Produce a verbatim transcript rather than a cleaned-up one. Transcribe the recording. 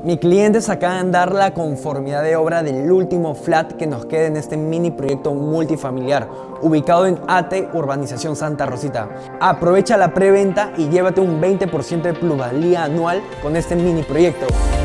Mi cliente se acaba de dar la conformidad de obra del último flat que nos queda en este mini proyecto multifamiliar, ubicado en Ate, Urbanización Santa Rosita. Aprovecha la preventa y llévate un veinte por ciento de plusvalía anual con este mini proyecto.